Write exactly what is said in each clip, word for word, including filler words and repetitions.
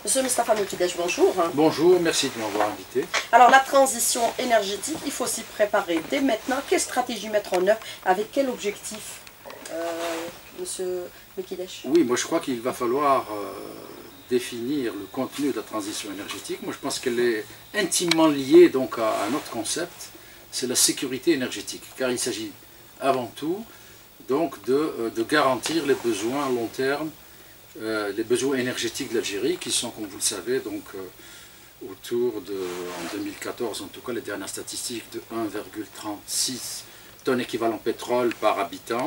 Monsieur Moustapha Mekidesh, bonjour. Bonjour, merci de m'avoir invité. Alors la transition énergétique, il faut s'y préparer dès maintenant. Quelle stratégie mettre en œuvre? Avec quel objectif, euh, Monsieur Mekidesh? Oui, moi je crois qu'il va falloir euh, définir le contenu de la transition énergétique. Moi je pense qu'elle est intimement liée donc à un autre concept, c'est la sécurité énergétique. Car il s'agit avant tout donc de, euh, de garantir les besoins à long terme, euh, les besoins énergétiques de l'Algérie qui sont, comme vous le savez, donc euh, autour de, en deux mille quatorze en tout cas, les dernières statistiques de un virgule trente-six tonnes équivalent pétrole par habitant.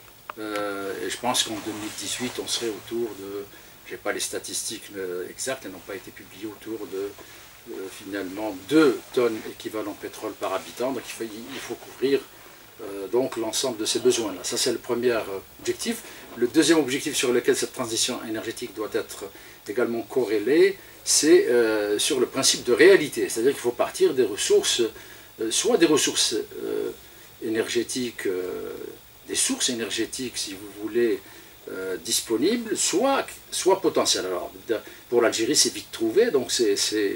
Euh, et je pense qu'en deux mille dix-huit, on serait autour de, je n'ai pas les statistiques exactes, elles n'ont pas été publiées, autour de euh, finalement deux tonnes équivalent pétrole par habitant. Donc il faut, il faut couvrir euh, donc l'ensemble de ces besoins-là. Ça c'est le premier objectif. Le deuxième objectif sur lequel cette transition énergétique doit être également corrélée, c'est euh, sur le principe de réalité. C'est-à-dire qu'il faut partir des ressources, euh, soit des ressources euh, énergétiques, euh, des sources énergétiques, si vous voulez, euh, disponibles, soit, soit potentielles. Alors, pour l'Algérie, c'est vite trouvé, donc c'est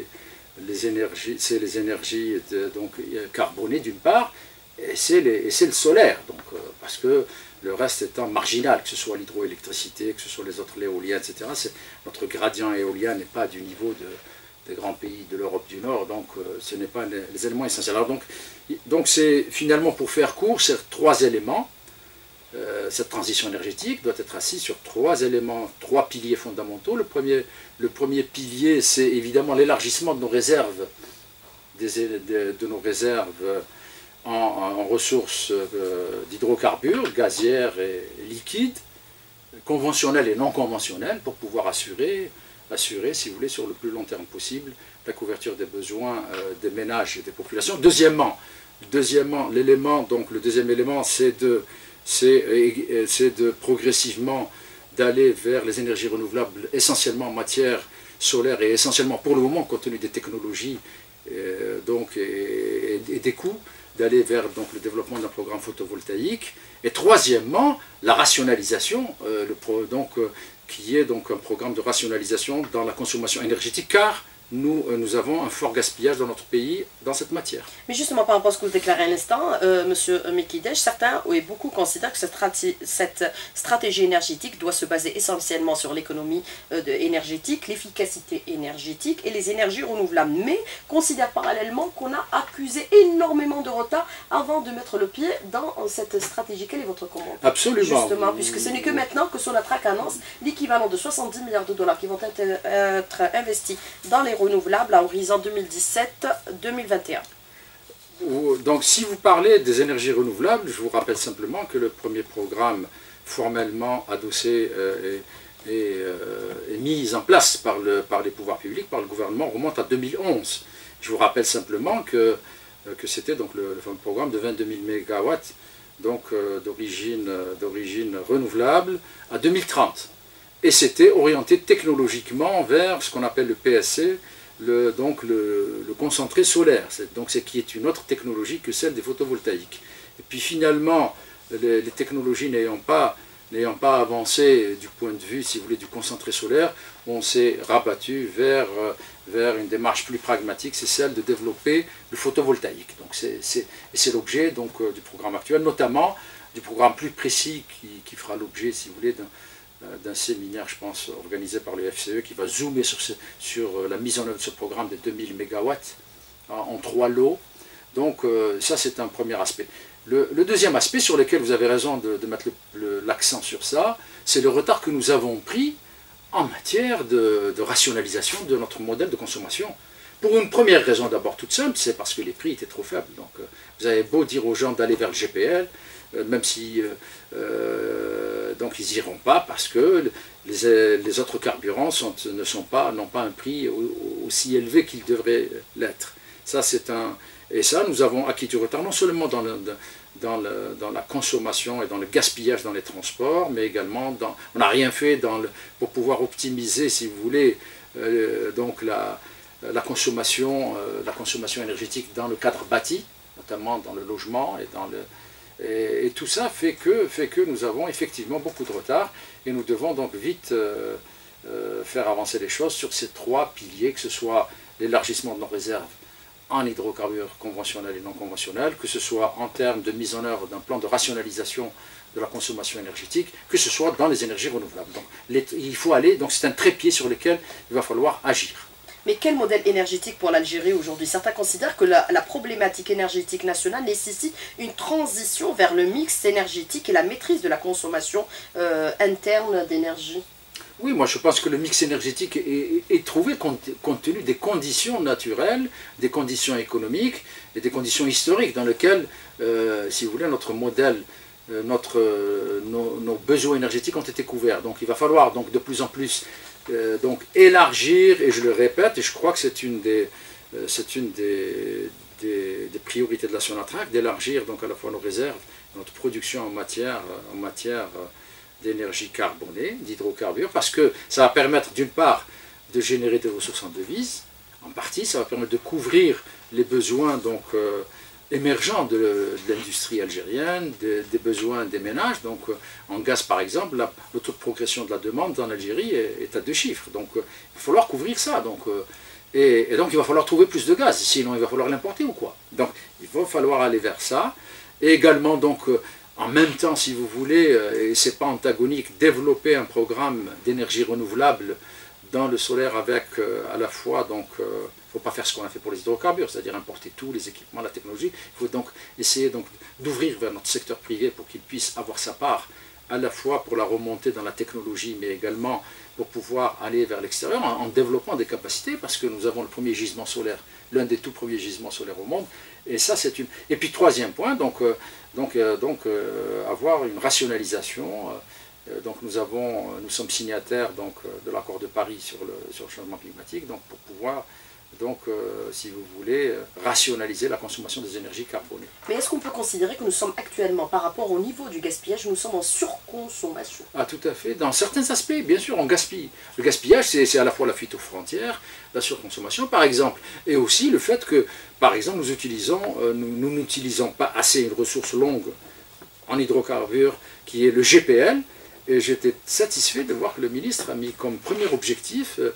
les énergies, les énergies de, donc, carbonées d'une part, et c'est le solaire, donc, euh, parce que le reste étant marginal, que ce soit l'hydroélectricité, que ce soit les autres l'éolien, et cetera. Notre gradient éolien n'est pas du niveau de, des grands pays de l'Europe du Nord, donc euh, ce n'est pas les, les éléments essentiels. Alors, donc, donc c'est finalement, pour faire court, c'est trois éléments. Euh, cette transition énergétique doit être assise sur trois éléments, trois piliers fondamentaux. Le premier, le premier pilier, c'est évidemment l'élargissement de nos réserves, des, de, de nos réserves en, en ressources euh, d'hydrocarbures, gazières et liquides, conventionnelles et non conventionnelles, pour pouvoir assurer, assurer, si vous voulez, sur le plus long terme possible, la couverture des besoins euh, des ménages et des populations. Deuxièmement, deuxièmement l'élément, donc le deuxième élément, c'est de c'est de progressivement d'aller vers les énergies renouvelables, essentiellement en matière solaire et essentiellement pour le moment, compte tenu des technologies euh, donc, et, et des coûts, d'aller vers donc, le développement d'un programme photovoltaïque. Et troisièmement, la rationalisation, euh, le pro, donc, euh, qui est donc un programme de rationalisation dans la consommation énergétique, car Nous, nous avons un fort gaspillage dans notre pays dans cette matière. Mais justement, par rapport à ce que vous déclarez à l'instant, euh, Monsieur Mekidesh, certains et beaucoup considèrent que cette, stratégie, cette stratégie énergétique doit se baser essentiellement sur l'économie euh, énergétique, l'efficacité énergétique et les énergies renouvelables, mais considèrent parallèlement qu'on a accusé énormément de retard avant de mettre le pied dans cette stratégie. Quel est votre commentaire? Absolument. Justement, puisque ce n'est que maintenant que Sonatrach annonce l'équivalent de soixante-dix milliards de dollars qui vont être, être investis dans les renouvelables à horizon deux mille dix-sept deux mille vingt et un. Donc si vous parlez des énergies renouvelables, je vous rappelle simplement que le premier programme formellement adossé euh, et, et, euh, et mis en place par, le, par les pouvoirs publics, par le gouvernement, remonte à deux mille onze. Je vous rappelle simplement que, que c'était donc le, le programme de vingt-deux mille mégawatts donc euh, d'origine d'origine renouvelable à deux mille trente. Et c'était orienté technologiquement vers ce qu'on appelle le P S C, le, donc le, le concentré solaire, donc c'est qui est une autre technologie que celle des photovoltaïques. Et puis finalement, les, les technologies n'ayant pas, n'ayant pas avancé du point de vue, si vous voulez, du concentré solaire, on s'est rabattu vers, vers une démarche plus pragmatique, c'est celle de développer le photovoltaïque. Donc c'est l'objet donc du programme actuel, notamment du programme plus précis qui, qui fera l'objet, si vous voulez, d'un d'un séminaire, je pense, organisé par le F C E, qui va zoomer sur, ce, sur la mise en œuvre de ce programme de deux mille mégawatts hein, en trois lots. Donc euh, ça, c'est un premier aspect. Le, le deuxième aspect, sur lequel vous avez raison de, de mettre l'accent sur ça, c'est le retard que nous avons pris en matière de, de rationalisation de notre modèle de consommation. Pour une première raison d'abord toute simple, c'est parce que les prix étaient trop faibles. Donc euh, vous avez beau dire aux gens d'aller vers le G P L, euh, même si euh, euh, donc ils n'iront pas parce que les, les autres carburants sont, ne sont pas, n'ont pas un prix aussi élevé qu'ils devraient l'être. Ça, c'est un, et ça, nous avons acquis du retard, non seulement dans, le, dans, le, dans la consommation et dans le gaspillage dans les transports, mais également, dans, on n'a rien fait dans le, pour pouvoir optimiser, si vous voulez, euh, donc la, la, consommation, euh, la consommation énergétique dans le cadre bâti, notamment dans le logement et dans le... Et, et tout ça fait que, fait que nous avons effectivement beaucoup de retard et nous devons donc vite euh, euh, faire avancer les choses sur ces trois piliers, que ce soit l'élargissement de nos réserves en hydrocarbures conventionnels et non conventionnels, que ce soit en termes de mise en œuvre d'un plan de rationalisation de la consommation énergétique, que ce soit dans les énergies renouvelables. Donc les, il faut aller, donc c'est un trépied sur lequel il va falloir agir. Mais quel modèle énergétique pour l'Algérie aujourd'hui? Certains considèrent que la, la problématique énergétique nationale nécessite une transition vers le mix énergétique et la maîtrise de la consommation euh, interne d'énergie. Oui, moi je pense que le mix énergétique est, est trouvé compte, compte tenu des conditions naturelles, des conditions économiques et des conditions historiques dans lesquelles, euh, si vous voulez, notre modèle, euh, notre, euh, nos, nos besoins énergétiques ont été couverts. Donc il va falloir donc de plus en plus euh, donc, élargir, et je le répète, et je crois que c'est une des, euh, c'est une des, des, des priorités de la Sonatrach, d'élargir donc à la fois nos réserves, notre production en matière, en matière d'énergie carbonée, d'hydrocarbures, parce que ça va permettre d'une part de générer des ressources en devises, en partie, ça va permettre de couvrir les besoins donc, euh, émergents de, de l'industrie algérienne, de, des besoins des ménages. Donc euh, en gaz par exemple, la, le taux de progression de la demande en Algérie est, est à deux chiffres. Donc euh, il va falloir couvrir ça. Donc, euh, et, et donc il va falloir trouver plus de gaz, sinon il va falloir l'importer ou quoi. Donc il va falloir aller vers ça. Et également donc... Euh, en même temps, si vous voulez, et ce n'est pas antagonique, développer un programme d'énergie renouvelable dans le solaire avec euh, à la fois, donc, il euh, ne faut pas faire ce qu'on a fait pour les hydrocarbures, c'est-à-dire importer tous les équipements, la technologie. Il faut donc essayer donc, d'ouvrir vers notre secteur privé pour qu'il puisse avoir sa part, à la fois pour la remontée dans la technologie, mais également pour pouvoir aller vers l'extérieur en, en développant des capacités, parce que nous avons le premier gisement solaire, l'un des tout premiers gisements solaires au monde. Et ça, c'est une. Et puis troisième point, donc, euh, donc, euh, donc euh, avoir une rationalisation. Euh, donc nous avons, nous sommes signataires donc de l'accord de Paris sur le sur le changement climatique, donc pour pouvoir donc, euh, si vous voulez, rationaliser la consommation des énergies carbonées. Mais est-ce qu'on peut considérer que nous sommes actuellement, par rapport au niveau du gaspillage, nous sommes en surconsommation? Ah, tout à fait. Dans certains aspects, bien sûr, on gaspille. Le gaspillage, c'est à la fois la fuite aux frontières, la surconsommation, par exemple, et aussi le fait que, par exemple, nous utilisons, euh, nous n'utilisons pas assez une ressource longue en hydrocarbures, qui est le G P L, et j'étais satisfait de voir que le ministre a mis comme premier objectif... Euh,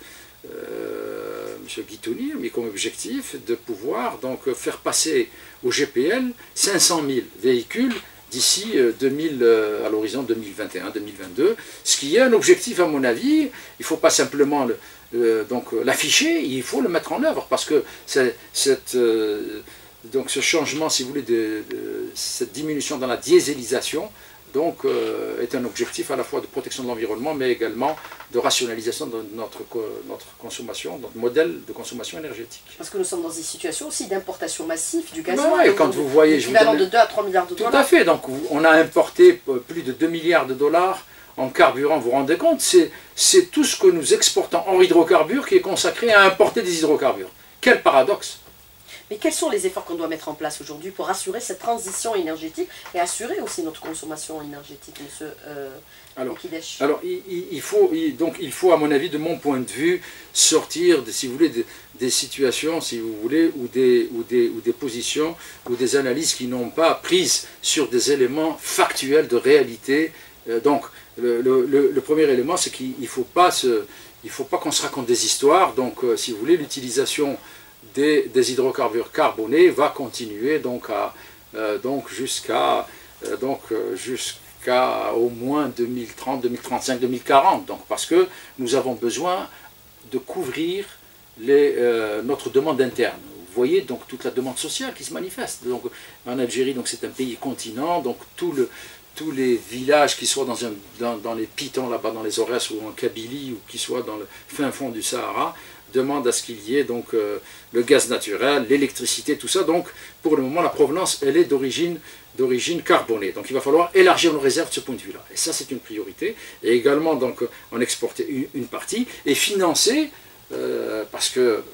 Euh, M. Guitouni a mis comme objectif de pouvoir donc faire passer au G P L cinq cent mille véhicules d'ici deux mille, euh, à l'horizon deux mille vingt et un deux mille vingt-deux, ce qui est un objectif à mon avis. Il ne faut pas simplement le, euh, donc l'afficher, il faut le mettre en œuvre, parce que cette, euh, donc ce changement, si vous voulez, de, de cette diminution dans la dieselisation, donc, euh, est un objectif à la fois de protection de l'environnement, mais également de rationalisation de notre, notre consommation, notre modèle de consommation énergétique. Parce que nous sommes dans une situation aussi d'importation massive du gaz. Ben ouais, quand vous voyez, l'équivalent de deux à trois milliards de dollars. Tout à fait, donc on a importé plus de deux milliards de dollars en carburant, vous vous rendez compte, c'est tout ce que nous exportons en hydrocarbures qui est consacré à importer des hydrocarbures. Quel paradoxe! Mais quels sont les efforts qu'on doit mettre en place aujourd'hui pour assurer cette transition énergétique et assurer aussi notre consommation énergétique, monsieur euh, Alors, Mekidesh? alors il, il, faut, il, donc, il faut, à mon avis, de mon point de vue, sortir, de, si vous voulez, de, des situations, si vous voulez, ou des, ou, des, ou des positions, ou des analyses qui n'ont pas prise sur des éléments factuels de réalité. Euh, donc, le, le, le, le premier élément, c'est qu'il ne faut pas, se, il faut pas qu'on se raconte des histoires. Donc, euh, si vous voulez, l'utilisation Des, des hydrocarbures carbonés va continuer donc, à, euh, donc jusqu'à euh, donc, euh, jusqu'à au moins deux mille trente, deux mille trente-cinq, deux mille quarante. Donc, parce que nous avons besoin de couvrir les, euh, notre demande interne. Vous voyez donc toute la demande sociale qui se manifeste. Donc, en Algérie, c'est un pays continent, donc tout le, tous les villages qui soient dans, un, dans, dans les pitons là-bas, dans les Aurès ou en Kabylie, ou qui soient dans le fin fond du Sahara, demande à ce qu'il y ait donc euh, le gaz naturel, l'électricité, tout ça. Donc pour le moment la provenance elle est d'origine d'origine carbonée. Donc il va falloir élargir nos réserves de ce point de vue-là. Et ça c'est une priorité. Et également donc en exporter une, une partie et financer, euh, parce que euh,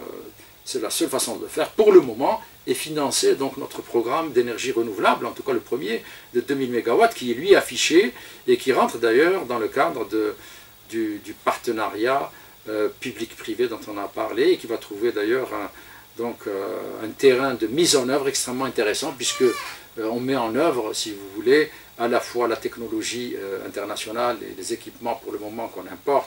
c'est la seule façon de le faire pour le moment, et financer donc notre programme d'énergie renouvelable, en tout cas le premier de deux mille mégawatts, qui est lui affiché et qui rentre d'ailleurs dans le cadre de, du, du partenariat Euh, public-privé dont on a parlé, et qui va trouver d'ailleurs un, donc, euh, un terrain de mise en œuvre extrêmement intéressant, puisque euh, on met en œuvre, si vous voulez, à la fois la technologie euh, internationale et les équipements pour le moment qu'on importe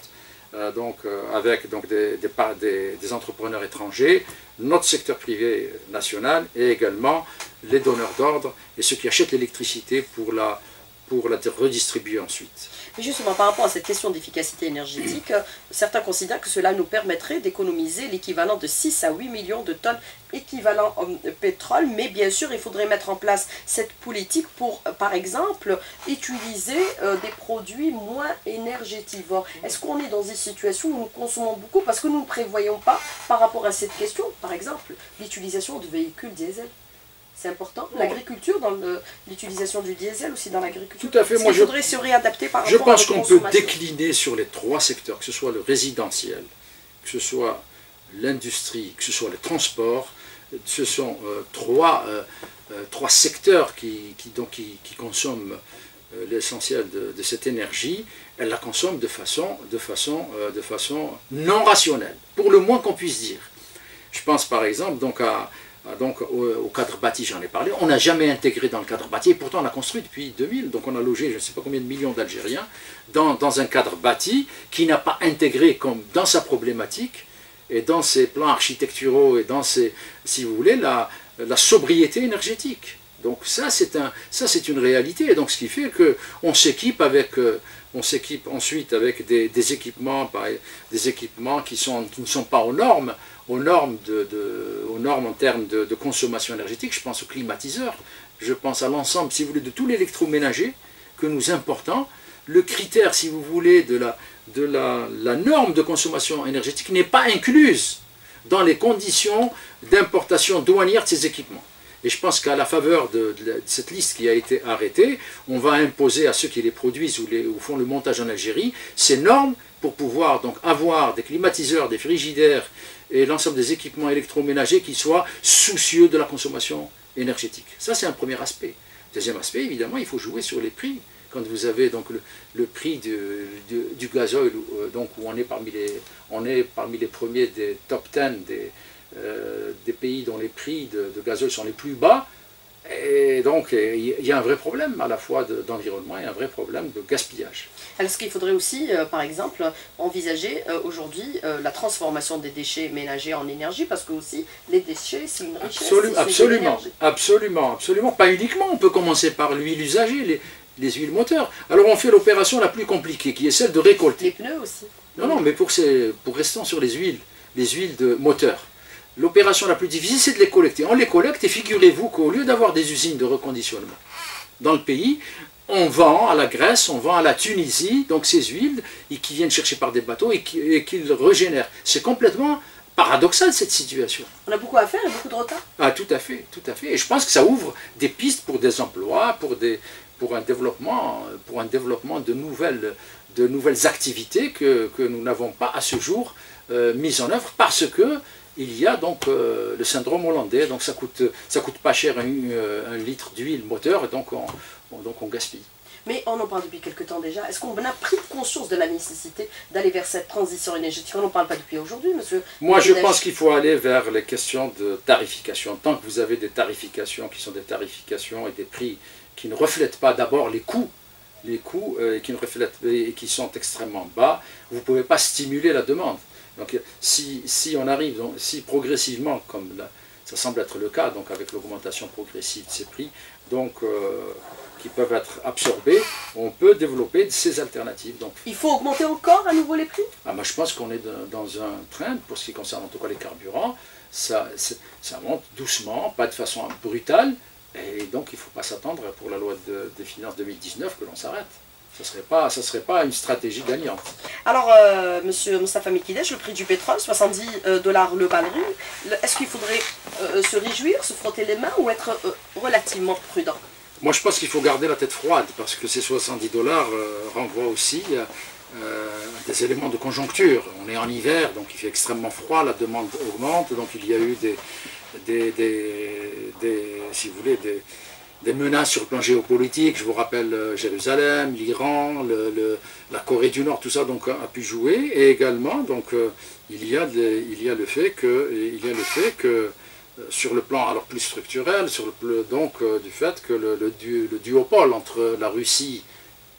euh, donc, euh, avec donc, des, des, des, des entrepreneurs étrangers, notre secteur privé national et également les donneurs d'ordre et ceux qui achètent l'électricité pour la, pour la redistribuer ensuite. Mais justement, par rapport à cette question d'efficacité énergétique, certains considèrent que cela nous permettrait d'économiser l'équivalent de six à huit millions de tonnes équivalent euh, pétrole, mais bien sûr, il faudrait mettre en place cette politique pour, euh, par exemple, utiliser euh, des produits moins énergétivores. Est-ce qu'on est dans une situation où nous consommons beaucoup parce que nous ne prévoyons pas, par rapport à cette question, par exemple, l'utilisation de véhicules diesel? C'est important. L'agriculture, dans l'utilisation du diesel aussi dans l'agriculture. Tout à fait. Moi, il faudrait se réadapter par je rapport à pense qu'on peut décliner sur les trois secteurs, que ce soit le résidentiel, que ce soit l'industrie, que ce soit le transport. Ce sont euh, trois, euh, euh, trois secteurs qui, qui, donc, qui, qui consomment euh, l'essentiel de, de cette énergie. Elles la consomment de façon, de, façon, euh, de façon non rationnelle, pour le moins qu'on puisse dire. Je pense par exemple donc à Donc au, au cadre bâti, j'en ai parlé, on n'a jamais intégré dans le cadre bâti, et pourtant on a construit depuis deux mille, donc on a logé je ne sais pas combien de millions d'Algériens dans, dans un cadre bâti qui n'a pas intégré comme dans sa problématique et dans ses plans architecturaux et dans ses, si vous voulez, la, la sobriété énergétique. Donc ça c'est un, ça c'est une réalité, et donc ce qui fait qu'on s'équipe avec, on s'équipe ensuite avec des, des équipements, des équipements qui, sont, qui ne sont pas aux normes, aux normes, de, de, aux normes en termes de, de consommation énergétique. Je pense aux climatiseurs, je pense à l'ensemble, si vous voulez, de tout l'électroménager que nous importons. Le critère, si vous voulez, de la, de la, la norme de consommation énergétique n'est pas incluse dans les conditions d'importation douanière de ces équipements. Et je pense qu'à la faveur de, de, de cette liste qui a été arrêtée, on va imposer à ceux qui les produisent ou, les, ou font le montage en Algérie ces normes pour pouvoir donc avoir des climatiseurs, des frigidaires et l'ensemble des équipements électroménagers qui soient soucieux de la consommation énergétique. Ça, c'est un premier aspect. Deuxième aspect, évidemment, il faut jouer sur les prix. Quand vous avez donc le, le prix de, de, du gazoil, euh, donc où on est parmi les, on est parmi les premiers des top dix des, euh, des pays dont les prix de, de gazoil sont les plus bas, et donc il y a un vrai problème à la fois d'environnement et un vrai problème de gaspillage. Alors, ce qu'il faudrait aussi, euh, par exemple, envisager euh, aujourd'hui euh, la transformation des déchets ménagers en énergie, parce que aussi les déchets, c'est une richesse. Absolument, absolument, absolument, absolument. Pas uniquement, on peut commencer par l'huile usagée, les, les huiles moteurs. Alors on fait l'opération la plus compliquée, qui est celle de récolter. Les pneus aussi. Non, non, mais pour, ces, pour restons sur les huiles, les huiles de moteur. L'opération la plus difficile, c'est de les collecter. On les collecte et figurez-vous qu'au lieu d'avoir des usines de reconditionnement dans le pays, on vend à la Grèce, on vend à la Tunisie, donc ces huiles qui viennent chercher par des bateaux et qu'ils qui régénèrent. C'est complètement paradoxal cette situation. On a beaucoup à faire et beaucoup de retard. Ah, tout à fait, tout à fait. Et je pense que ça ouvre des pistes pour des emplois, pour, des, pour, un, développement, pour un développement de nouvelles, de nouvelles activités que, que nous n'avons pas à ce jour euh, mises en œuvre parce que il y a donc euh, le syndrome hollandais, donc ça coûte, ça coûte pas cher un, un litre d'huile moteur, et donc on, on, donc on gaspille. Mais on en parle depuis quelque temps déjà. Est-ce qu'on a pris conscience de la nécessité d'aller vers cette transition énergétique? On n'en parle pas depuis aujourd'hui, monsieur. Moi, je pense qu'il faut aller vers les questions de tarification. Tant que vous avez des tarifications qui sont des tarifications et des prix qui ne reflètent pas d'abord les coûts, les coûts euh, qui ne reflètent et qui sont extrêmement bas, vous ne pouvez pas stimuler la demande. Donc si, si on arrive, donc, si progressivement, comme là, ça semble être le cas, donc avec l'augmentation progressive de ces prix, donc, euh, qui peuvent être absorbés, on peut développer ces alternatives. Donc, il faut augmenter encore à nouveau les prix? Ah, moi, je pense qu'on est dans un train, pour ce qui concerne en tout cas les carburants, ça, ça monte doucement, pas de façon brutale, et donc il ne faut pas s'attendre pour la loi de, des finances deux mille dix-neuf que l'on s'arrête. Ce ne serait pas, ça serait pas une stratégie gagnante. Alors, euh, monsieur Moustapha Mekidesh, le prix du pétrole, soixante-dix dollars le baril, est-ce qu'il faudrait euh, se réjouir, se frotter les mains ou être euh, relativement prudent? Moi, je pense qu'il faut garder la tête froide, parce que ces soixante-dix dollars euh, renvoient aussi euh, à des éléments de conjoncture. On est en hiver, donc il fait extrêmement froid, la demande augmente, donc il y a eu des, des, des, des si vous voulez, des... des menaces sur le plan géopolitique. Je vous rappelle euh, Jérusalem, l'Iran, le, le, la Corée du Nord, tout ça donc, a, a pu jouer. Et également, donc, euh, il, y a des, il y a le fait que, il y a le fait que euh, sur le plan alors plus structurel, sur le plan donc, euh, du fait que le, le, du, le duopole entre la Russie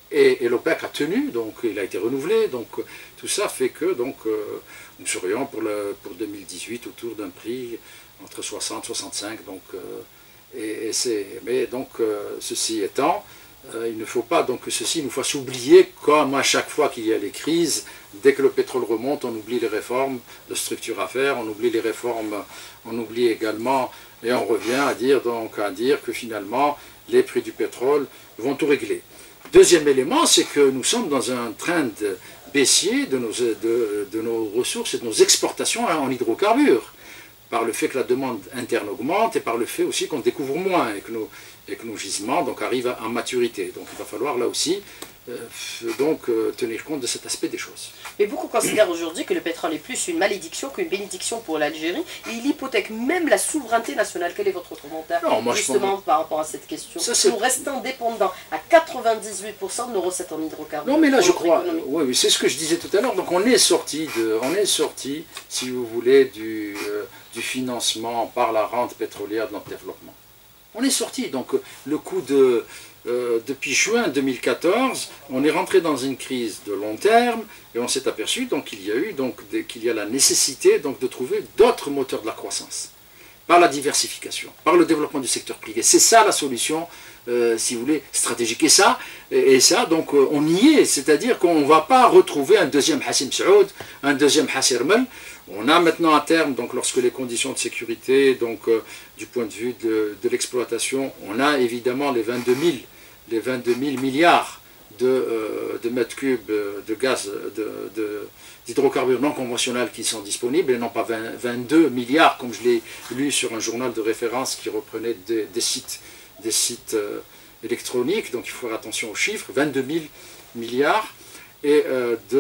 Et, et l'OPEC a tenu, donc il a été renouvelé, donc tout ça fait que donc, euh, nous serions pour, le, pour deux mille dix-huit autour d'un prix entre soixante et soixante-cinq. Donc, euh, et, et c'est, mais donc, euh, ceci étant, euh, il ne faut pas donc, que ceci nous fasse oublier, comme à chaque fois qu'il y a les crises, dès que le pétrole remonte, on oublie les réformes de structure à faire, on oublie les réformes, on oublie également, et on revient à dire, donc, à dire que finalement, les prix du pétrole vont tout régler. Deuxième élément, c'est que nous sommes dans un trend baissier de nos, de, de nos ressources et de nos exportations en hydrocarbures, par le fait que la demande interne augmente et par le fait aussi qu'on découvre moins et que nos, et que nos gisements donc, arrivent à, à maturité. Donc il va falloir là aussi euh, donc, euh, tenir compte de cet aspect des choses. Mais beaucoup considèrent aujourd'hui que le pétrole est plus une malédiction qu'une bénédiction pour l'Algérie et il hypothèque même la souveraineté nationale. Quel est votre commentaire non, moi, justement je... par rapport à cette question? Ça, nous restons dépendants à quatre-vingt-dix-huit pour cent de nos recettes en hydrocarbures. Non mais là je crois, oui, oui, c'est ce que je disais tout à l'heure, donc on est sorti, de, on est sorti si vous voulez, du, euh, du financement par la rente pétrolière de notre développement. On est sorti, donc le coût de... Euh, depuis juin deux mille quatorze, on est rentré dans une crise de long terme et on s'est aperçu donc qu'il y a eu donc qu'il y a la nécessité donc de trouver d'autres moteurs de la croissance par la diversification, par le développement du secteur privé. C'est ça la solution, euh, si vous voulez, stratégique. Et ça, et, et ça donc euh, on y est, c'est-à-dire qu'on ne va pas retrouver un deuxième Hassim Saoud, un deuxième Hasser Mel. On a maintenant à terme, donc lorsque les conditions de sécurité, donc euh, du point de vue de, de l'exploitation, on a évidemment les vingt-deux mille, les vingt-deux mille milliards de, euh, de mètres cubes de gaz, de, de, d'hydrocarbures non conventionnels qui sont disponibles, et non pas vingt, vingt-deux milliards, comme je l'ai lu sur un journal de référence qui reprenait des, des sites, des sites euh, électroniques, donc il faut faire attention aux chiffres, vingt-deux mille milliards. Et euh, de,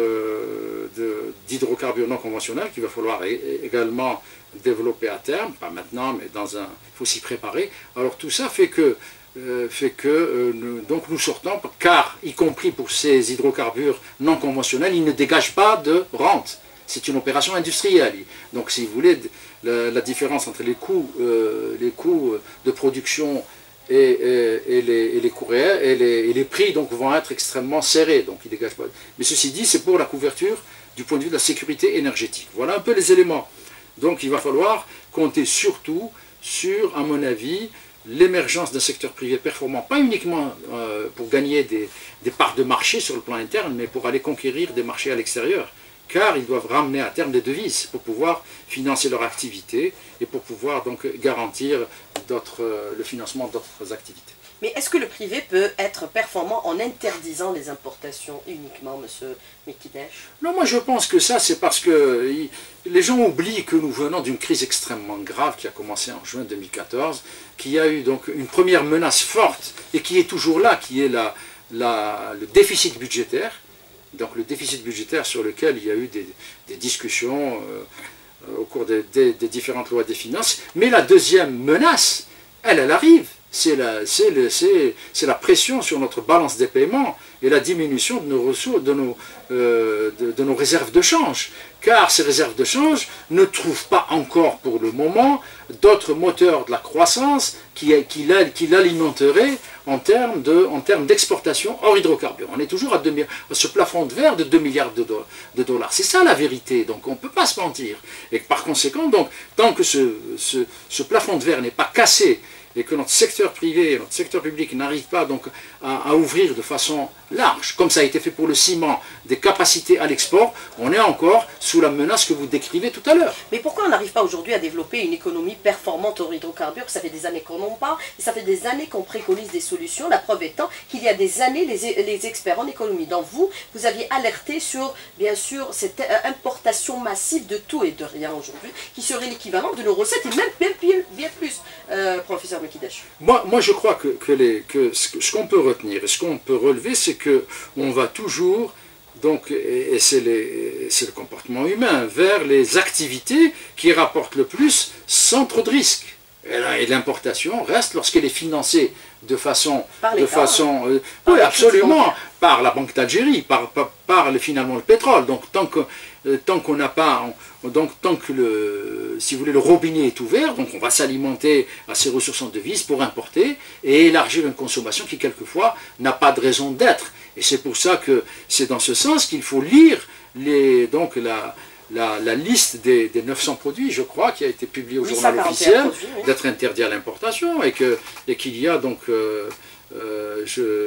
euh, de, d'hydrocarbures non conventionnels qu'il va falloir également développer à terme, pas maintenant, mais dans un, il faut s'y préparer. Alors tout ça fait que, euh, fait que euh, nous, donc nous sortons, car y compris pour ces hydrocarbures non conventionnels, ils ne dégagent pas de rente. C'est une opération industrielle. Donc si vous voulez, la, la différence entre les coûts, euh, les coûts de production Et, et, et, les, et, les, coûts réels, et, les, et les prix donc, vont être extrêmement serrés, donc ils ne dégagent pas. Mais ceci dit, c'est pour la couverture du point de vue de la sécurité énergétique. Voilà un peu les éléments. Donc il va falloir compter surtout sur, à mon avis, l'émergence d'un secteur privé performant, pas uniquement euh, pour gagner des, des parts de marché sur le plan interne, mais pour aller conquérir des marchés à l'extérieur. Car ils doivent ramener à terme des devises pour pouvoir financer leur activité et pour pouvoir donc garantir euh, le financement d'autres activités. Mais est-ce que le privé peut être performant en interdisant les importations uniquement, M. Mekidesh? Non, moi je pense que ça c'est parce que y, les gens oublient que nous venons d'une crise extrêmement grave qui a commencé en juin deux mille quatorze, qui a eu donc une première menace forte et qui est toujours là, qui est la, la, le déficit budgétaire. Donc le déficit budgétaire sur lequel il y a eu des, des discussions euh, au cours des, des, des différentes lois des finances. Mais la deuxième menace, elle, elle arrive. C'est la, c'est le, c'est, c'est la pression sur notre balance des paiements et la diminution de nos ressources, de nos, euh, de, de nos réserves de change. Car ces réserves de change ne trouvent pas encore pour le moment d'autres moteurs de la croissance qui, qui, qui l'alimenteraient en termes de, en termes d'exportation hors hydrocarbures. On est toujours à, deux, à ce plafond de verre de deux milliards de, do, de dollars. C'est ça la vérité, donc on ne peut pas se mentir. Et par conséquent, donc, tant que ce, ce, ce plafond de verre n'est pas cassé, et que notre secteur privé, notre secteur public n'arrive pas donc à, à ouvrir de façon large, comme ça a été fait pour le ciment, des capacités à l'export, on est encore sous la menace que vous décrivez tout à l'heure. Mais pourquoi on n'arrive pas aujourd'hui à développer une économie performante aux hydrocarbures? Ça fait des années qu'on en parle, et ça fait des années qu'on préconise des solutions, la preuve étant qu'il y a des années, les, les experts en économie, dans vous, vous aviez alerté sur, bien sûr, cette importation massive de tout et de rien aujourd'hui, qui serait l'équivalent de nos recettes, et même bien, bien plus, euh, professeur Mekidesh. Moi, moi, je crois que, que, les, que ce, ce qu'on peut retenir et ce qu'on peut relever, c'est qu'on va toujours, donc, et, et c'est le comportement humain, vers les activités qui rapportent le plus sans trop de risques. Et l'importation reste, lorsqu'elle est financée de façon... Par de façon euh, par oui, absolument, par la Banque d'Algérie, par, par, par le, finalement le pétrole. Donc, tant que... Tant qu'on n'a pas, donc tant que le, si vous voulez, le robinet est ouvert, donc on va s'alimenter à ces ressources en devises pour importer et élargir une consommation qui quelquefois n'a pas de raison d'être. Et c'est pour ça que c'est dans ce sens qu'il faut lire les, donc la, la, la liste des, des neuf cents produits, je crois, qui a été publiée au journal officiel, oui. d'être interdit à l'importation, et que et qu'il y a donc, euh, euh,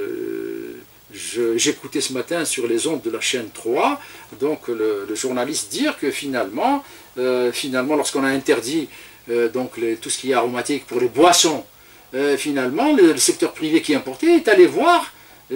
je, j'écoutais ce matin sur les ondes de la chaîne trois, donc le, le journaliste dire que finalement, euh, finalement lorsqu'on a interdit euh, donc les, tout ce qui est aromatique pour les boissons, euh, finalement le, le secteur privé qui importait est allé voir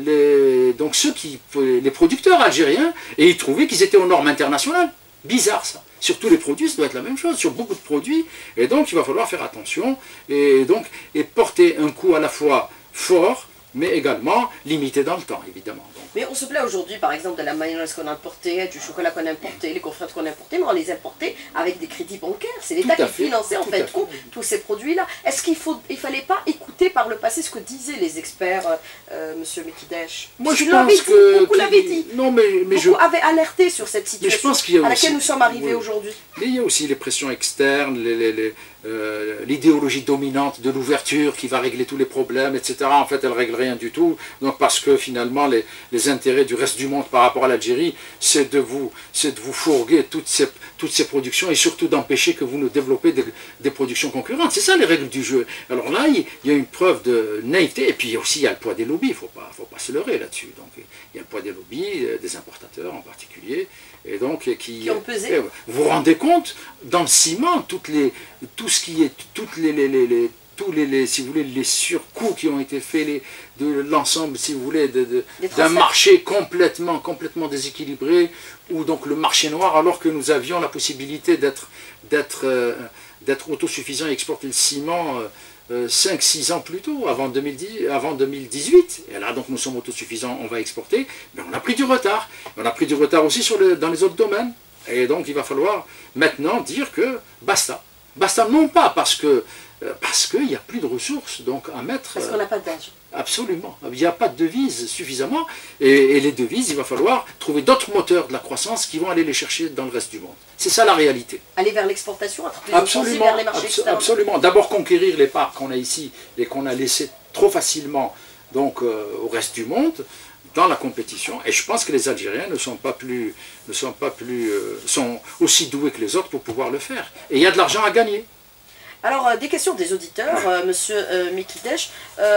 les, donc ceux qui, les producteurs algériens, et ils trouvaient qu'ils étaient aux normes internationales. Bizarre ça. Sur tous les produits, ça doit être la même chose, sur beaucoup de produits, et donc il va falloir faire attention, et donc et porter un coup à la fois fort, mais également limité dans le temps, évidemment. Donc. Mais on se plaît aujourd'hui, par exemple, de la mayonnaise qu'on a importée, du chocolat qu'on a importé, les confrères qu'on a importés, mais on les importait avec des crédits bancaires. C'est l'État qui fait, finançait en fait, fait. tous ces produits-là. Est-ce qu'il faut, il fallait pas écouter par le passé ce que disaient les experts, euh, Monsieur Mekidesh? Moi, je pense que... Beaucoup l'avaient dit. Non, mais, mais beaucoup je... avaient alerté sur cette situation à laquelle aussi... nous sommes arrivés oui. aujourd'hui. Mais il y a aussi les pressions externes, l'idéologie euh, dominante de l'ouverture qui va régler tous les problèmes, et cetera. En fait, elle ne règle rien du tout. Donc, parce que finalement, les, les intérêts du reste du monde par rapport à l'Algérie, c'est de vous, c'est de vous fourguer toutes ces, toutes ces productions et surtout d'empêcher que vous ne développez des, des productions concurrentes. C'est ça les règles du jeu. Alors là, il y a une preuve de naïveté, et puis aussi il y a le poids des lobbies, il ne faut pas, faut pas se leurrer là-dessus. Donc il y a le poids des lobbies, des importateurs en particulier, et donc qui, qui ont pesé. Et, vous vous rendez compte, dans le ciment, toutes les, tout ce qui est, toutes les, les, les, les tous les, les, si vous voulez, les surcoûts qui ont été faits les, de l'ensemble, si vous voulez, de, de, d'un marché complètement, complètement déséquilibré, ou donc le marché noir, alors que nous avions la possibilité d'être, d'être, euh, d'être autosuffisants et exporter le ciment euh, cinq six ans plus tôt, avant, deux mille dix, avant deux mille dix-huit. Et là, donc, nous sommes autosuffisants, on va exporter, mais on a pris du retard. On a pris du retard aussi sur le, dans les autres domaines. Et donc, il va falloir maintenant dire que basta. Basta, non pas parce que Parce qu'il n'y a plus de ressources donc, à mettre... Parce qu'on n'a pas d'argent. Absolument. Il n'y a pas de devises suffisamment. Et, et les devises, il va falloir trouver d'autres moteurs de la croissance qui vont aller les chercher dans le reste du monde. C'est ça la réalité. Aller vers l'exportation, absolument, vers les marchés abso externes. Absolument. D'abord conquérir les parts qu'on a ici et qu'on a laissées trop facilement donc, euh, au reste du monde dans la compétition. Et je pense que les Algériens ne sont pas plus, ne sont pas plus, euh, sont aussi doués que les autres pour pouvoir le faire. Et il y a de l'argent à gagner. Alors, euh, des questions des auditeurs, euh, Monsieur euh, Mekidesh.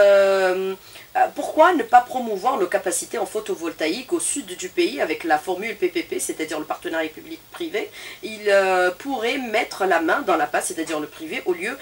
Euh, pourquoi ne pas promouvoir nos capacités en photovoltaïque au sud du pays avec la formule P P P, c'est-à-dire le partenariat public-privé? Il euh, pourrait mettre la main dans la pâte, c'est-à-dire le privé, au lieu,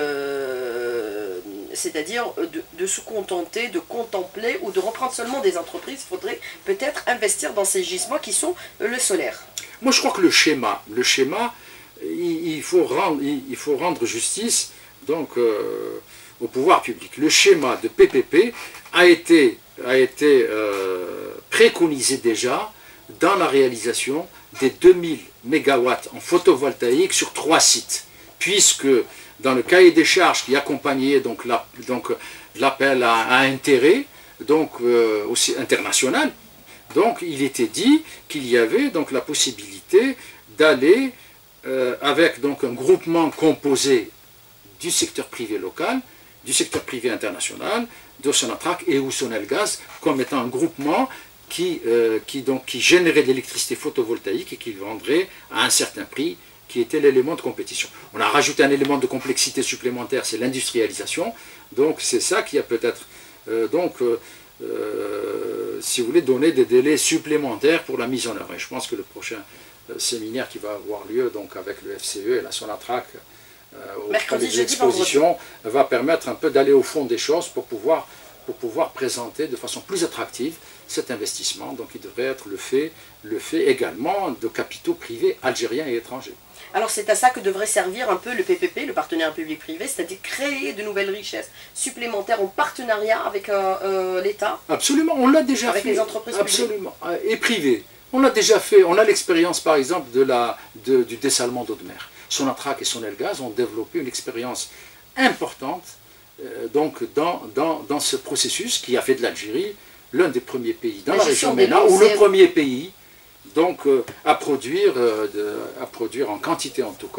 euh, c'est-à-dire de, de se contenter, de contempler ou de reprendre seulement des entreprises. Il faudrait peut-être investir dans ces gisements qui sont euh, le solaire. Moi, je crois que le schéma, le schéma, il faut rendre, il faut rendre justice donc, euh, au pouvoir public. Le schéma de P P P a été, a été euh, préconisé déjà dans la réalisation des deux mille mégawatts en photovoltaïque sur trois sites, puisque dans le cahier des charges qui accompagnait donc la, donc, l'appel à, à intérêt donc, euh, aussi international, donc, il était dit qu'il y avait donc, la possibilité d'aller Euh, avec donc un groupement composé du secteur privé local, du secteur privé international, de Sonatrach et ou Sonelgaz, comme étant un groupement qui, euh, qui, donc, qui générait de l'électricité photovoltaïque et qui vendrait à un certain prix, qui était l'élément de compétition. On a rajouté un élément de complexité supplémentaire, c'est l'industrialisation. Donc c'est ça qui a peut-être, euh, donc, euh, euh, si vous voulez, donné des délais supplémentaires pour la mise en œuvre. Et je pense que le prochain séminaire qui va avoir lieu donc avec le F C E et la Sonatrach euh, au mercredi, de l'exposition va permettre un peu d'aller au fond des choses pour pouvoir, pour pouvoir présenter de façon plus attractive cet investissement. Donc il devrait être le fait, le fait également de capitaux privés algériens et étrangers. Alors c'est à ça que devrait servir un peu le P P P, le partenariat public-privé, c'est-à-dire créer de nouvelles richesses supplémentaires en partenariat avec euh, euh, l'État. Absolument, on l'a déjà avec fait. Avec les entreprises Absolument, publiques. Et privées. On a déjà fait, on a l'expérience par exemple de la, de, du dessalement d'eau de mer. Sonatrach et Sonelgaz ont développé une expérience importante euh, donc dans, dans, dans ce processus qui a fait de l'Algérie l'un des premiers pays dans la, la région MENA, ou le premier pays donc, euh, à, produire, euh, de, à produire en quantité en tout cas,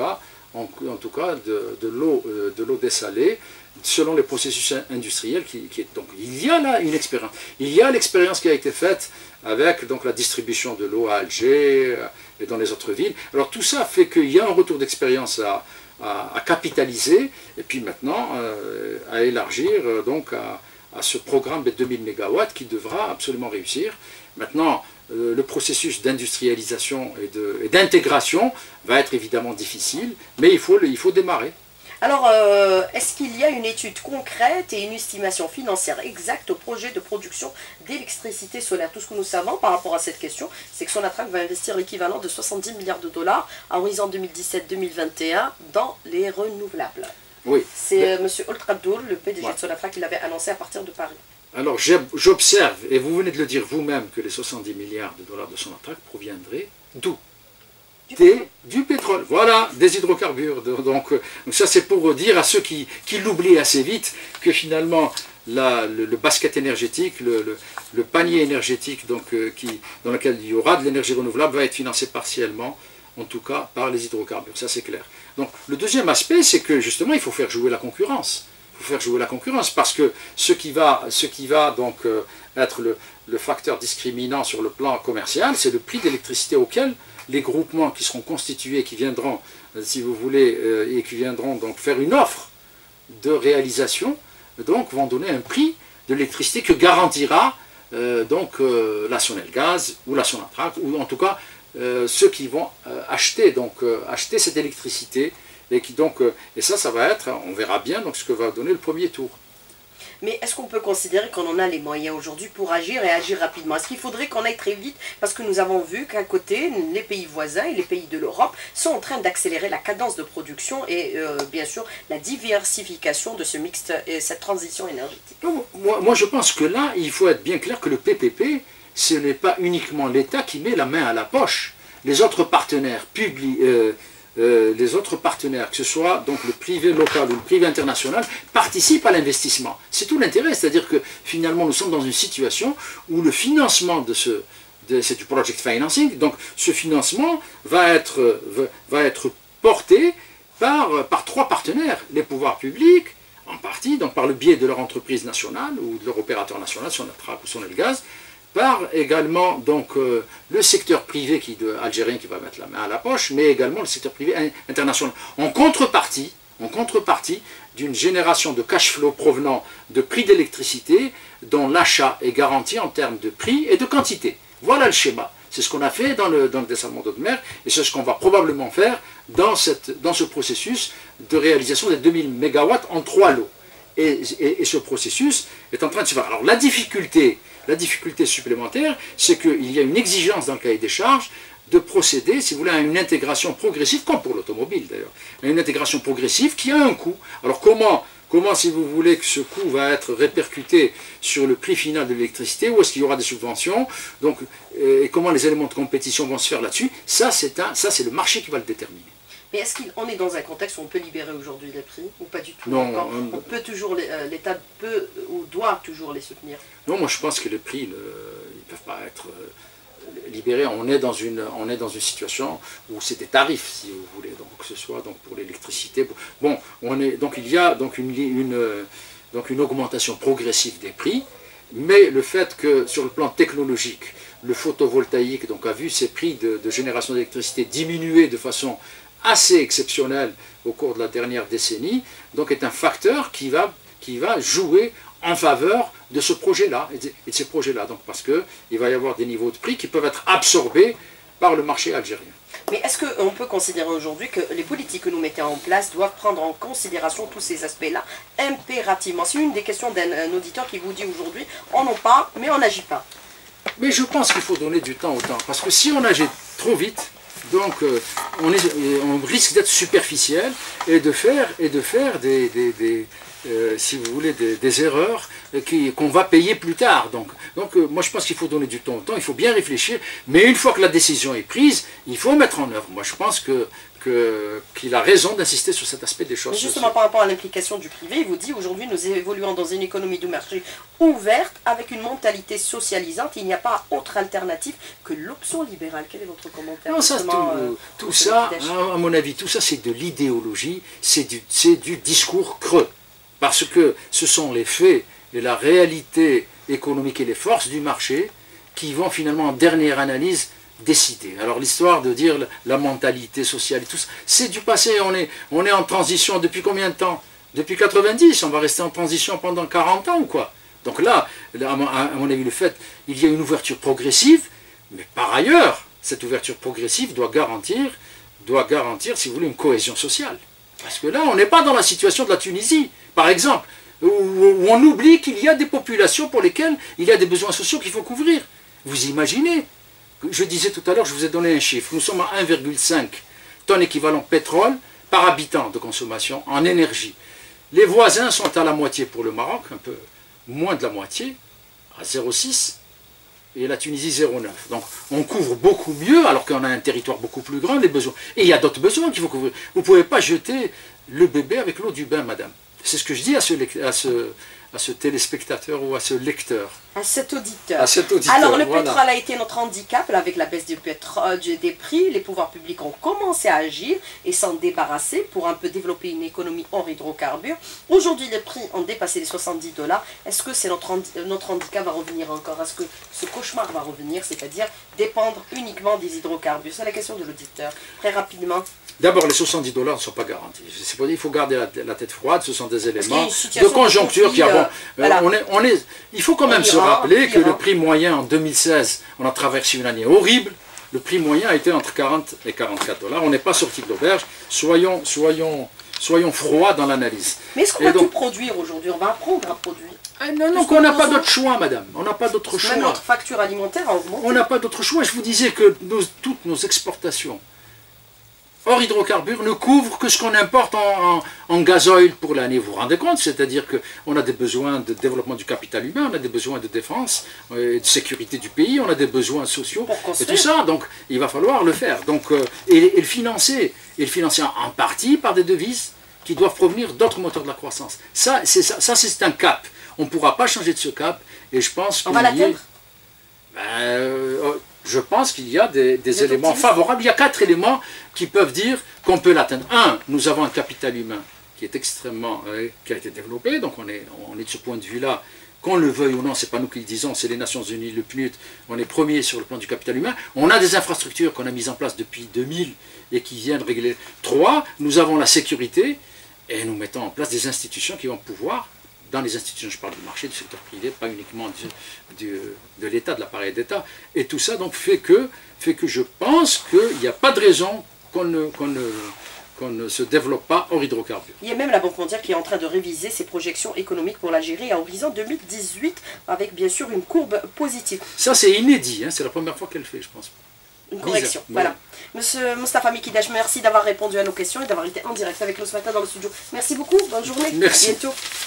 en, en tout cas de, de l'eau euh, de l'eau dessalée, selon les processus industriels. Qui, qui, donc il y a là une expérience. Il y a l'expérience qui a été faite avec donc, la distribution de l'eau à Alger et dans les autres villes. Alors tout ça fait qu'il y a un retour d'expérience à, à, à capitaliser, et puis maintenant euh, à élargir euh, donc à, à ce programme de deux mille mégawatts qui devra absolument réussir. Maintenant, euh, le processus d'industrialisation et d'intégration va être évidemment difficile, mais il faut, il faut démarrer. Alors, euh, est-ce qu'il y a une étude concrète et une estimation financière exacte au projet de production d'électricité solaire? Tout ce que nous savons par rapport à cette question, c'est que Sonatrach va investir l'équivalent de soixante-dix milliards de dollars à horizon deux mille dix-sept deux mille vingt et un dans les renouvelables. Oui. C'est euh, M. Ould Rabdoul, le P D G ouais. de Sonatrach, qui l'avait annoncé à partir de Paris. Alors, j'observe, et vous venez de le dire vous-même, que les soixante-dix milliards de dollars de Sonatrach proviendraient d'où? Du, Des, du pétrole, voilà, des hydrocarbures. Donc, donc ça c'est pour dire à ceux qui, qui l'oublient assez vite que finalement la, le, le basket énergétique, le, le, le panier énergétique donc, euh, qui, dans lequel il y aura de l'énergie renouvelable va être financé partiellement, en tout cas par les hydrocarbures, ça c'est clair. Donc le deuxième aspect, c'est que justement il faut faire jouer la concurrence. Il faut faire jouer la concurrence parce que ce qui va, ce qui va donc euh, être le, le facteur discriminant sur le plan commercial, c'est le prix d'électricité auquel les groupements qui seront constitués, qui viendront, si vous voulez, euh, et qui viendront donc faire une offre de réalisation, donc vont donner un prix de l'électricité que garantira euh, donc euh, la Sonelgaz ou la Sonatrach, ou en tout cas euh, ceux qui vont euh, acheter, donc, euh, acheter cette électricité, et, qui, donc, euh, et ça, ça va être, on verra bien donc, ce que va donner le premier tour. Mais est-ce qu'on peut considérer qu'on en a les moyens aujourd'hui pour agir et agir rapidement? Est-ce qu'il faudrait qu'on aille très vite? Parce que nous avons vu qu'à côté, les pays voisins et les pays de l'Europe sont en train d'accélérer la cadence de production et euh, bien sûr la diversification de ce mixte et cette transition énergétique. Non, moi, moi je pense que là, il faut être bien clair que le P P P, ce n'est pas uniquement l'État qui met la main à la poche. Les autres partenaires publient... Euh, Euh, les autres partenaires, que ce soit donc le privé local ou le privé international, participent à l'investissement. C'est tout l'intérêt, c'est-à-dire que finalement nous sommes dans une situation où le financement de ce, de, c'est du project financing, donc ce financement va être, va, va être porté par, par trois partenaires, les pouvoirs publics, en partie, donc par le biais de leur entreprise nationale ou de leur opérateur national, Sonatrach ou Sonelgaz, par également donc, euh, le secteur privé qui, de, algérien qui va mettre la main à la poche, mais également le secteur privé international. En contrepartie, en contrepartie d'une génération de cash flow provenant de prix d'électricité dont l'achat est garanti en termes de prix et de quantité. Voilà le schéma. C'est ce qu'on a fait dans le, dans le dessalement d'eau de mer et c'est ce qu'on va probablement faire dans, cette, dans ce processus de réalisation des deux mille mégawatts en trois lots. Et, et, et ce processus est en train de se faire. Alors la difficulté, la difficulté supplémentaire, c'est qu'il y a une exigence dans le cahier des charges de procéder, si vous voulez, à une intégration progressive, comme pour l'automobile d'ailleurs, à une intégration progressive qui a un coût. Alors comment, comment, si vous voulez, que ce coût va être répercuté sur le prix final de l'électricité, ou est-ce qu'il y aura des subventions, donc, et comment les éléments de compétition vont se faire là-dessus, ça c'est le marché qui va le déterminer. Mais est-ce qu'on est dans un contexte où on peut libérer aujourd'hui les prix ou pas du tout? Non, on, on peut toujours, l'État peut ou doit toujours les soutenir? Non, moi je pense que les prix, le, ils ne peuvent pas être libérés. On est dans une, on est dans une situation où c'est des tarifs, si vous voulez, donc que ce soit donc pour l'électricité. Bon, on est donc il y a donc une, une, donc une augmentation progressive des prix, mais le fait que sur le plan technologique, le photovoltaïque donc a vu ses prix de, de génération d'électricité diminuer de façon assez exceptionnel au cours de la dernière décennie, donc est un facteur qui va, qui va jouer en faveur de ce projet-là, et de, et de ces projets-là, donc parce qu'il va y avoir des niveaux de prix qui peuvent être absorbés par le marché algérien. Mais est-ce qu'on peut considérer aujourd'hui que les politiques que nous mettons en place doivent prendre en considération tous ces aspects-là impérativement? C'est une des questions d'un auditeur qui vous dit aujourd'hui, on en parle, mais on n'agit pas. Mais je pense qu'il faut donner du temps au temps, parce que si on agit trop vite, donc euh, on, est, on risque d'être superficiel et de faire, et de faire des, des, des, euh, si vous voulez, des, des erreurs euh, qui- qu'on va payer plus tard. Donc, donc euh, moi je pense qu'il faut donner du temps au temps, il faut bien réfléchir, mais une fois que la décision est prise, il faut mettre en œuvre. Moi je pense que que- qu'il a raison d'insister sur cet aspect des choses. Mais justement, par rapport à l'implication du privé, il vous dit aujourd'hui nous évoluons dans une économie du marché ouverte avec une mentalité socialisante. Il n'y a pas autre alternative que l'option libérale. Quel est votre commentaire? Non, ça, tout, justement, euh, tout monsieur ça, Mikidash hein, à mon avis, tout ça c'est de l'idéologie, c'est du, c'est du discours creux. Parce que ce sont les faits et la réalité économique et les forces du marché qui vont finalement en dernière analyse décider. Alors l'histoire de dire la mentalité sociale et tout ça, c'est du passé, on est, on est en transition depuis combien de temps? Depuis quatre-vingt-dix, on va rester en transition pendant quarante ans ou quoi? Donc là, là, à mon- à mon avis, le fait, il y a une ouverture progressive, mais par ailleurs, cette ouverture progressive doit garantir, doit garantir, si vous voulez, une cohésion sociale. Parce que là, on n'est pas dans la situation de la Tunisie, par exemple, où, où on oublie qu'il y a des populations pour lesquelles il y a des besoins sociaux qu'il faut couvrir. Vous imaginez? Je disais tout à l'heure, je vous ai donné un chiffre, nous sommes à un virgule cinq tonnes équivalent pétrole par habitant de consommation en énergie. Les voisins sont à la moitié pour le Maroc, un peu moins de la moitié, à zéro virgule six, et la Tunisie zéro virgule neuf. Donc on couvre beaucoup mieux, alors qu'on a un territoire beaucoup plus grand, les besoins. Et il y a d'autres besoins qu'il faut couvrir. Vous ne pouvez pas jeter le bébé avec l'eau du bain, madame. C'est ce que je dis à ce, lec- à ce, à ce téléspectateur ou à ce lecteur. À cet auditeur. À cet auditeur, Alors le voilà. pétrole a été notre handicap, là, avec la baisse du pétrole, du- des prix, les pouvoirs publics ont commencé à agir et s'en débarrasser pour un peu développer une économie hors hydrocarbures. Aujourd'hui les prix ont dépassé les soixante-dix dollars. Est-ce que c'est notre, handi- notre handicap va revenir encore? Est-ce que ce cauchemar va revenir, c'est-à-dire dépendre uniquement des hydrocarbures? C'est la question de l'auditeur. Très rapidement. D'abord, les soixante-dix dollars ne sont pas garantis. C'est pas dit, il faut garder la, la tête froide, ce sont des qu'il y a éléments une situation de conjoncture de conflit, qui avons. euh, voilà. on est, on est, il faut quand même En se Iran, rappeler que Iran. le prix moyen en deux mille seize, on a traversé une année horrible, le prix moyen a été entre quarante et quarante-quatre dollars. On n'est pas sorti de l'auberge, soyons, soyons, soyons froids dans l'analyse. Mais est-ce qu'on Et va donc- tout produire aujourd'hui? On va apprendre à produire. Ah, non, non, Parce qu'on n'a qu'on pas en d'autre choix, madame. On n'a pas d'autre choix. Même notre facture alimentaire a augmenté. On n'a pas d'autre choix. Je vous disais que nos- toutes nos exportations hors hydrocarbures ne couvrent que ce qu'on importe en, en, en gazoil pour l'année. Vous vous rendez compte? C'est-à-dire qu'on a des besoins de développement du capital humain, on a des besoins de défense, euh, de sécurité du pays, on a des besoins sociaux Pour et construire. tout ça. Donc il va falloir le faire. Donc, euh, et, et le financer. Et le financer en, en partie par des devises qui doivent provenir d'autres moteurs de la croissance. Ça, c'est ça, ça, c'est un cap. On ne pourra pas changer de ce cap. Et je pense On va qu'il y est- l'atteindre? ben, euh, je pense qu'il y a des, des Vous êtes éléments optimiste? favorables. Il y a quatre éléments qui peuvent dire qu'on peut l'atteindre. Un, nous avons un capital humain qui est extrêmement, euh, qui a été développé. Donc on est, on est de ce point de vue-là, qu'on le veuille ou non, c'est pas nous qui le disons, c'est les Nations Unies, le P N U D. On est premier sur le plan du capital humain. On a des infrastructures qu'on a mises en place depuis deux mille et qui viennent régler. Trois, nous avons la sécurité et nous mettons en place des institutions qui vont pouvoir, dans les institutions, je parle du marché, du secteur privé, pas uniquement du, du- de l'État, de l'appareil d'État. Et tout ça donc fait que, fait que je pense qu'il n'y a pas de raison qu'on ne, qu'on ne, qu'on ne se développe pas hors hydrocarbures. Il y a même la Banque mondiale qui est en train de réviser ses projections économiques pour l'Algérie à horizon deux mille dix-huit, avec bien sûr une courbe positive. Ça c'est inédit, hein, c'est la première fois qu'elle le fait, je pense. Une correction, Bizarre, voilà. Monsieur Moustapha Mikidash, merci d'avoir répondu à nos questions et d'avoir été en direct avec nous ce matin dans le studio. Merci beaucoup, bonne journée, Merci. à bientôt.